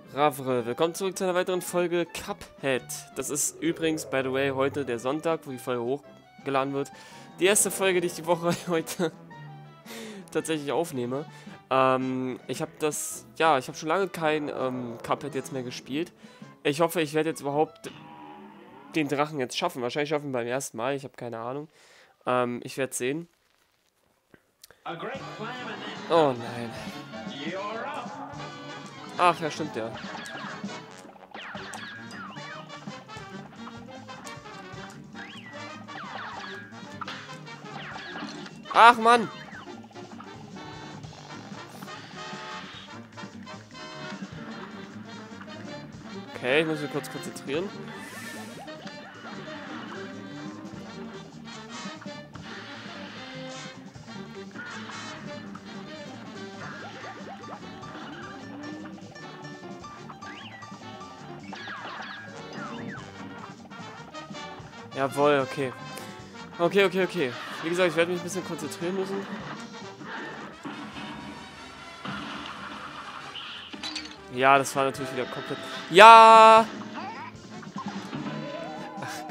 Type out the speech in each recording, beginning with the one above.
Ravre, willkommen zurück zu einer weiteren Folge Cuphead. Das ist übrigens, by the way, heute der Sonntag, wo die Folge hochgeladen wird. Die erste Folge, die ich die Woche heute tatsächlich aufnehme. Ich habe schon lange kein Cuphead jetzt mehr gespielt. Ich hoffe, ich werde jetzt überhaupt den Drachen jetzt schaffen. Wahrscheinlich schaffen wir beim ersten Mal, ich habe keine Ahnung. Ich werde sehen. Oh nein. Ach, ja, stimmt ja. Ach, Mann! Okay, ich muss mich kurz konzentrieren. Jawohl, okay. Okay. Wie gesagt, ich werde mich ein bisschen konzentrieren müssen. Ja, das war natürlich wieder komplett... Ja! Ach,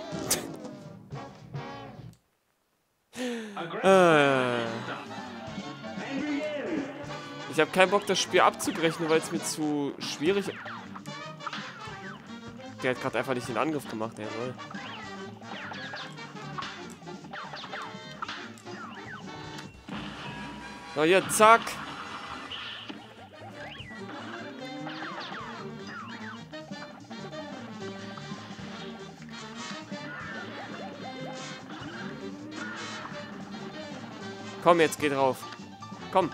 komm. Ich habe keinen Bock, das Spiel abzubrechen, weil es mir zu schwierig... Der hat gerade einfach nicht den Angriff gemacht, jawohl. So, hier, zack. Komm, jetzt geh drauf. Komm.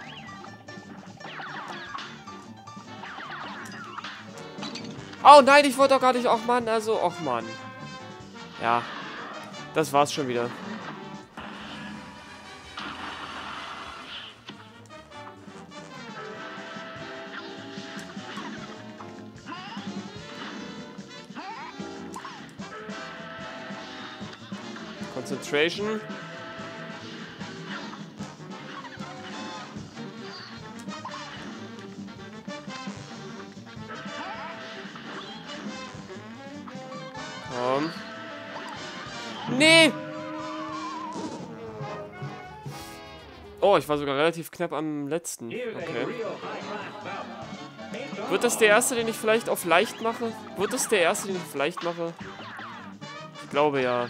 Oh nein, ich wollte doch gar nicht. Och Mann, also, och Mann. Ja, das war's schon wieder. Concentration. Komm. Nee! Oh, ich war sogar relativ knapp am letzten. Okay. Wird das der erste, den ich vielleicht auf leicht mache? Ich glaube ja.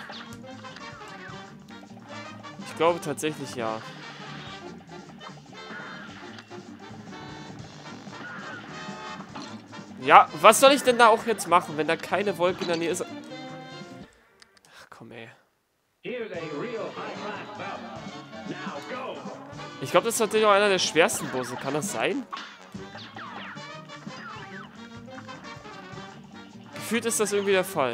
Ich glaube tatsächlich ja. Ja, was soll ich denn da auch jetzt machen, wenn da keine Wolke in der Nähe ist? Ach komm, ey. Ich glaube, das ist tatsächlich auch einer der schwersten Bosse. Kann das sein? Gefühlt ist das irgendwie der Fall.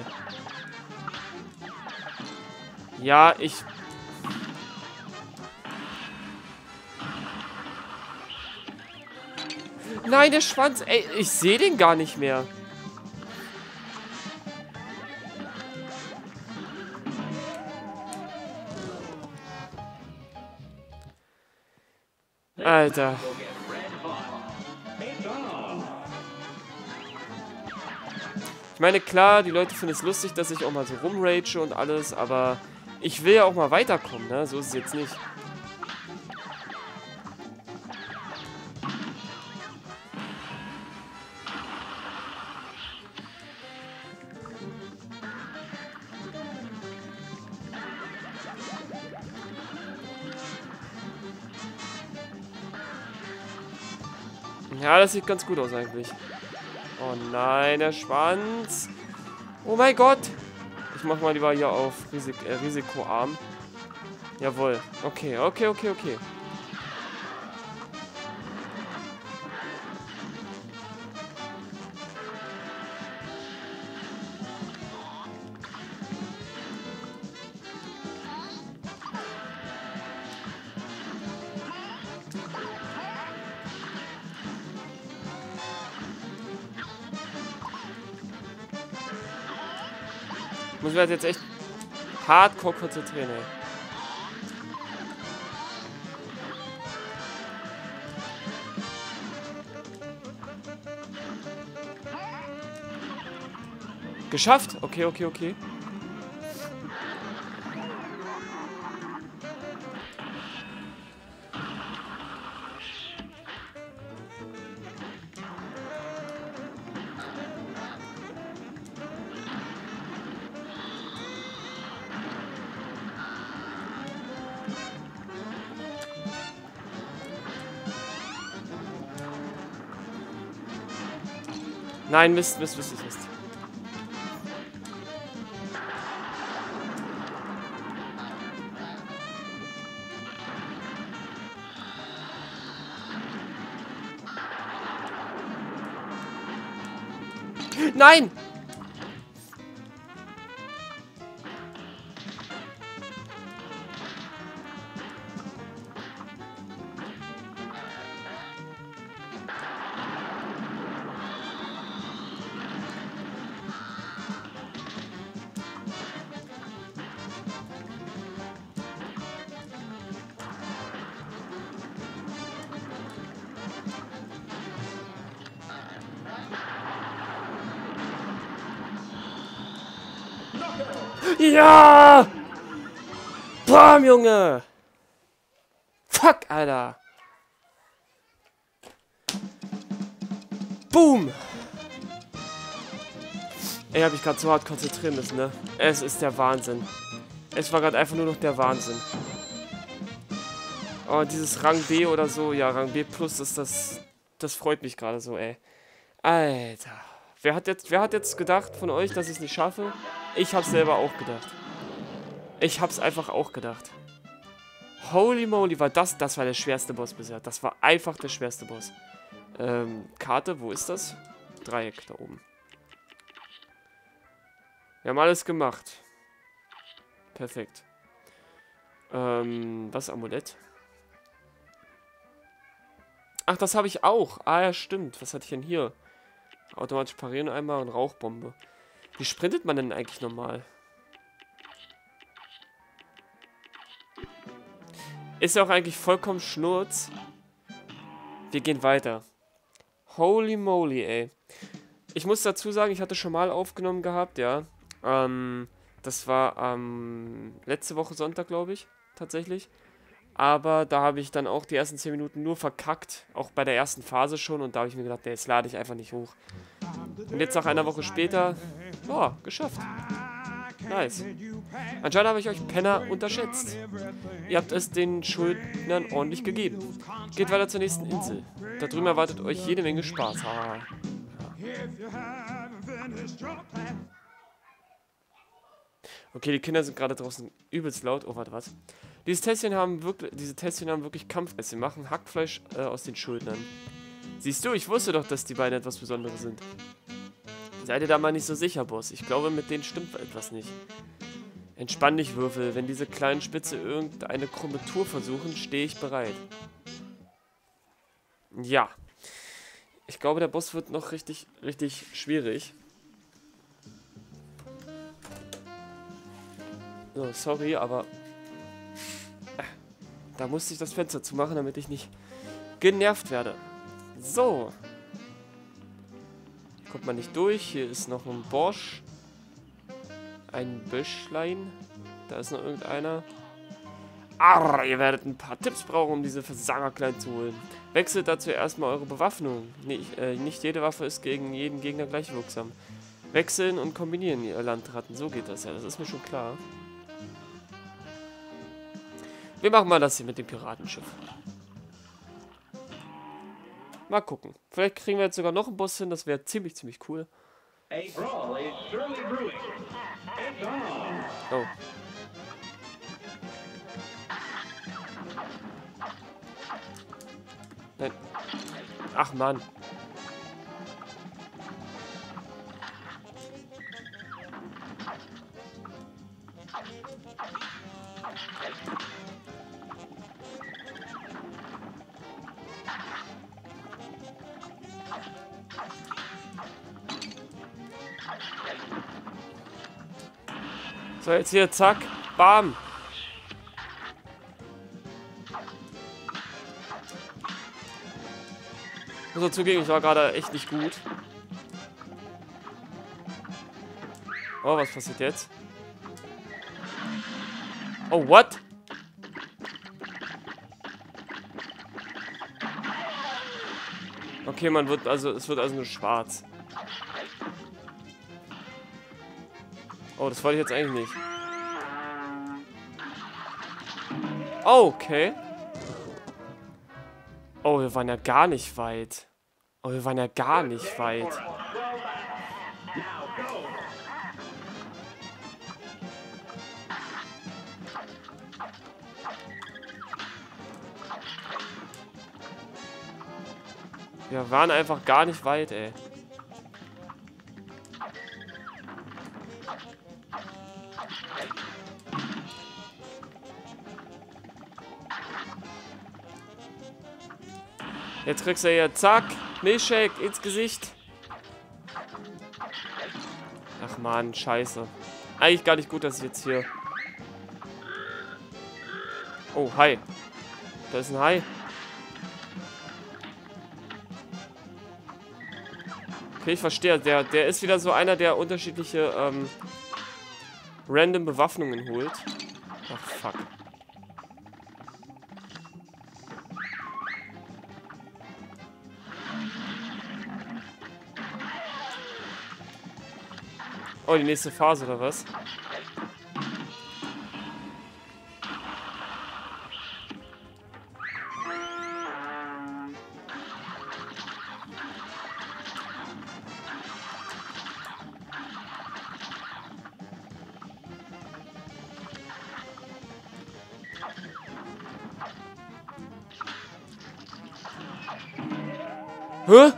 Ja, Nein, der Schwanz. Ey, ich sehe den gar nicht mehr. Alter. Ich meine, klar, die Leute finden es lustig, dass ich auch mal so rumrage und alles, aber ich will ja auch mal weiterkommen, ne? So ist es jetzt nicht. Ja, das sieht ganz gut aus eigentlich. Oh nein, der Schwanz. Oh mein Gott. Ich mach mal lieber hier auf Risikoarm. Jawohl. Okay. Muss man jetzt echt hardcore konzentrieren, ey. Geschafft! Okay, okay, okay. Nein, Mist, Mist, Mist, Mist, Mist. Nein! Ja! Bam, Junge! Fuck, Alter! Boom! Ey, hab ich gerade so hart konzentrieren müssen, ne? Es ist der Wahnsinn. Es war gerade einfach nur noch der Wahnsinn. Oh, dieses Rang B oder so, ja, Rang B plus ist das freut mich gerade so, ey. Alter. Wer hat jetzt gedacht von euch, dass ich es nicht schaffe? Ich hab's selber auch gedacht. Ich hab's einfach auch gedacht. Holy moly, das war der schwerste Boss bisher. Das war einfach der schwerste Boss. Karte, wo ist das? Dreieck da oben. Wir haben alles gemacht. Perfekt. Was Amulett? Ach, das habe ich auch. Ah, ja, stimmt. Was hatte ich denn hier? Automatisch parieren einmal und Rauchbombe. Wie sprintet man denn eigentlich normal? Ist ja auch eigentlich vollkommen Schnurz. Wir gehen weiter. Holy moly, ey. Ich muss dazu sagen, ich hatte schon mal aufgenommen gehabt, ja. Das war letzte Woche Sonntag, glaube ich, tatsächlich. Aber da habe ich dann auch die ersten 10 Minuten nur verkackt. Auch bei der ersten Phase schon. Und da habe ich mir gedacht, nee, jetzt lade ich einfach nicht hoch. Und jetzt nach einer Woche später, oh, geschafft. Nice. Anscheinend habe ich euch Penner unterschätzt. Ihr habt es den Schuldnern ordentlich gegeben. Geht weiter zur nächsten Insel. Da drüben erwartet euch jede Menge Spaß. Ah. Okay, die Kinder sind gerade draußen übelst laut. Oh, warte, was? Diese Tässchen haben wirklich Kampfgeist. Sie machen Hackfleisch aus den Schuldnern. Siehst du, ich wusste doch, dass die beiden etwas Besonderes sind. Seid ihr da mal nicht so sicher, Boss? Ich glaube, mit denen stimmt etwas nicht. Entspann dich, Würfel. Wenn diese kleinen Spitze irgendeine krumme Tour versuchen, stehe ich bereit. Ja. Ich glaube, der Boss wird noch richtig, richtig schwierig. So, sorry, aber da musste ich das Fenster zumachen, damit ich nicht genervt werde. So. Hier kommt man nicht durch. Hier ist noch ein Borsch. Ein Büschlein. Da ist noch irgendeiner. Arr, ihr werdet ein paar Tipps brauchen, um diese Versager klein zu holen. Wechselt dazu erstmal eure Bewaffnung. Nicht jede Waffe ist gegen jeden Gegner gleich wirksam. Wechseln und kombinieren, ihr Landratten. So geht das ja, das ist mir schon klar. Wir machen mal das hier mit dem Piratenschiff. Mal gucken. Vielleicht kriegen wir jetzt sogar noch einen Boss hin. Das wäre ziemlich, ziemlich cool. Oh. Nein. Ach, Mann. So, jetzt hier, zack, bam. Ich muss zugeben, ich war gerade echt nicht gut. Oh, was passiert jetzt? Oh, what? Okay, es wird also nur schwarz. Oh, das wollte ich jetzt eigentlich nicht. Oh, okay. Oh, wir waren ja gar nicht weit. Oh, wir waren ja gar nicht weit. Wir waren einfach gar nicht weit, ey. Jetzt kriegst du ja, zack, Milchshake ins Gesicht. Ach man, scheiße. Eigentlich gar nicht gut, dass ich jetzt hier... Oh, Hai. Da ist ein Hai. Okay, ich verstehe. Der ist wieder so einer, der unterschiedliche random Bewaffnungen holt. Ach, fuck. Oh, die nächste Phase, oder was? Hä?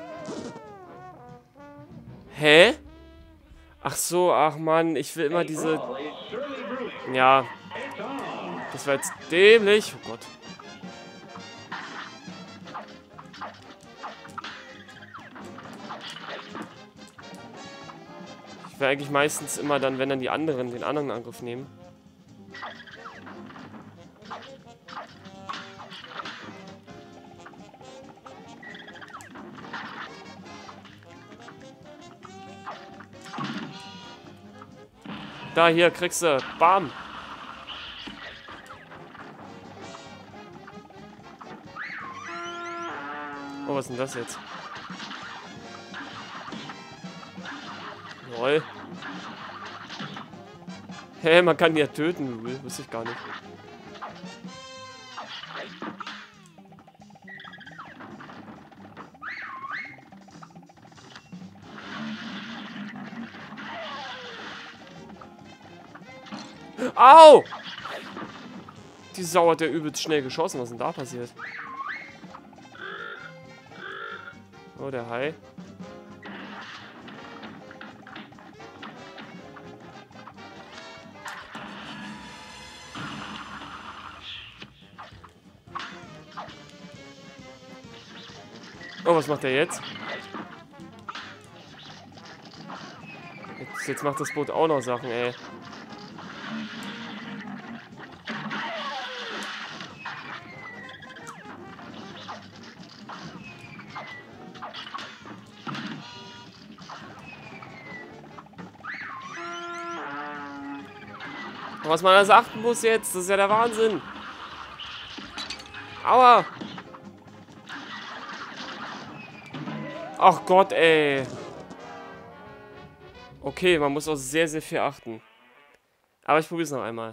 Hä? Ach so, ach Mann, ich will immer diese... Ja. Das war jetzt dämlich. Oh Gott. Ich will eigentlich meistens immer dann, wenn dann die anderen den anderen Angriff nehmen. Da, hier, kriegst du. Bam. Oh, was ist denn das jetzt? Lol. Hä, man kann die ja töten. Wusste ich gar nicht. Au! Die Sau hat ja übelst schnell geschossen. Was ist denn da passiert? Oh, der Hai. Oh, was macht er jetzt? Jetzt macht das Boot auch noch Sachen, ey. Was man alles achten muss jetzt, das ist ja der Wahnsinn. Aua. Ach Gott, ey. Okay, man muss auch sehr, sehr viel achten. Aber ich probiere es noch einmal.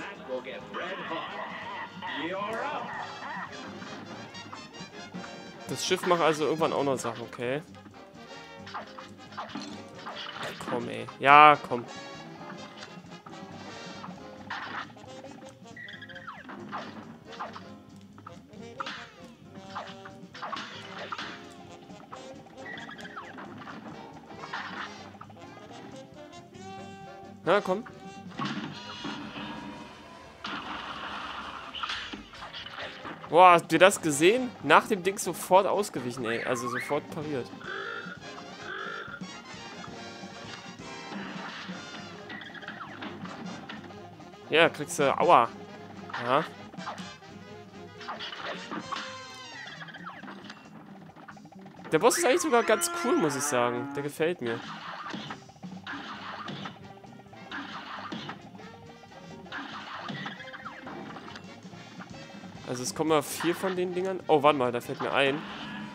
Das Schiff macht also irgendwann auch noch Sachen, okay. Ach, komm, ey. Ja, komm. Na, komm. Boah, habt ihr das gesehen? Nach dem Ding sofort ausgewichen, ey. Also sofort pariert. Ja, kriegst du... Aua. Ja. Der Boss ist eigentlich sogar ganz cool, muss ich sagen. Der gefällt mir. Also es kommen mal 4 von den Dingern. Oh, warte mal, da fällt mir ein.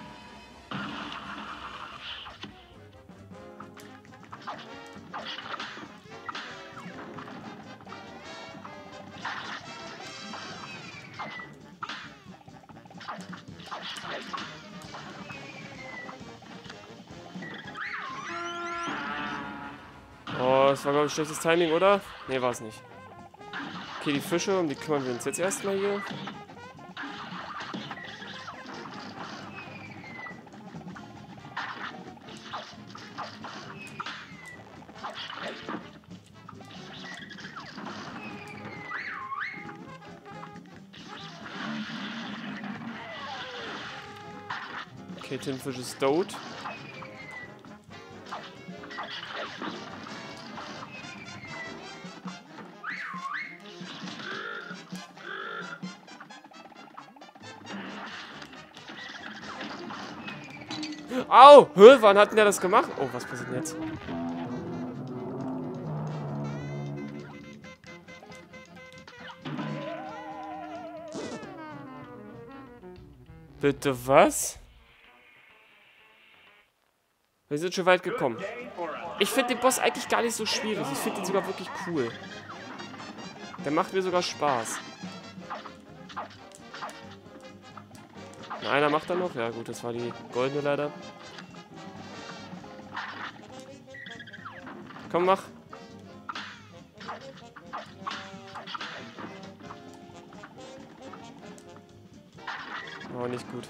Oh, das war, glaube ich, schlechtes Timing, oder? Ne, war es nicht. Okay, die Fische, um die kümmern wir uns jetzt erstmal hier. Okay, Tintenfisch ist tot. Au! Hä? Wann hat denn der das gemacht? Oh, was passiert denn jetzt? Bitte was? Wir sind schon weit gekommen. Ich finde den Boss eigentlich gar nicht so schwierig. Ich finde ihn sogar wirklich cool. Der macht mir sogar Spaß. Einer macht er noch. Ja gut, das war die goldene leider. Komm, mach. Oh, nicht gut.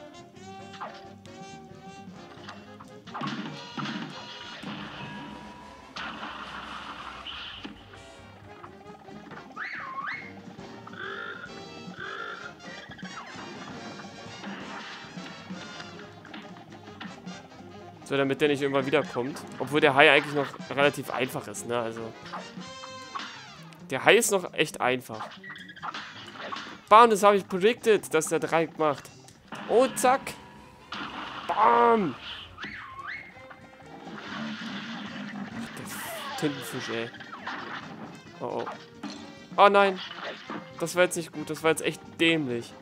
So, damit der nicht irgendwann wiederkommt. Obwohl der Hai eigentlich noch relativ einfach ist, ne? Also. Der Hai ist noch echt einfach. Bam, das habe ich predicted, dass der Dreieck macht. Oh, zack. Bam. Ach, der Tintenfisch, ey. Oh, oh. Oh nein. Das war jetzt nicht gut. Das war jetzt echt dämlich.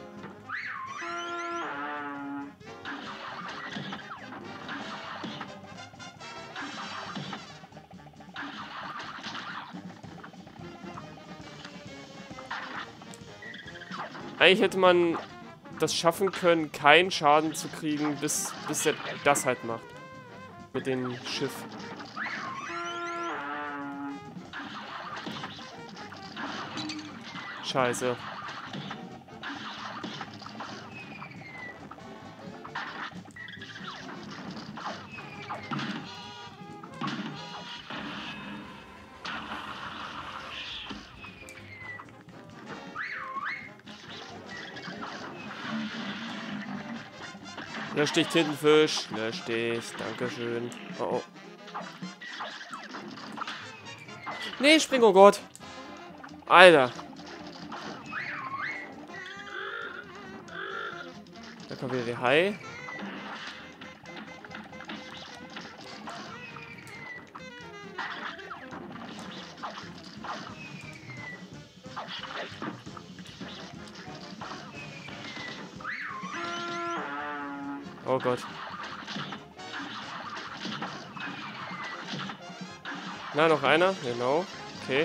Eigentlich hätte man das schaffen können, keinen Schaden zu kriegen, bis er das halt macht. Mit dem Schiff. Scheiße. Lösch dich, Tintenfisch. Lösch dich. Dankeschön. Oh, oh. Nee, spring, oh Gott. Alter. Da kommt wieder der Hai. Oh Gott. Na, noch einer? Genau. Okay.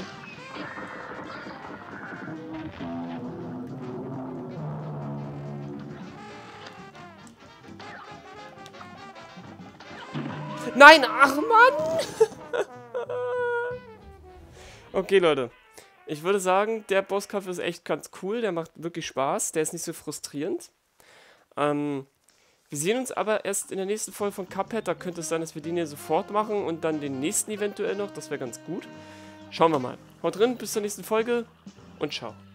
Nein, ach Mann! Okay, Leute. Ich würde sagen, der Bosskampf ist echt ganz cool. Der macht wirklich Spaß. Der ist nicht so frustrierend. Wir sehen uns aber erst in der nächsten Folge von Cuphead. Da könnte es sein, dass wir den hier sofort machen und dann den nächsten eventuell noch. Das wäre ganz gut. Schauen wir mal. Haut drin, bis zur nächsten Folge und ciao.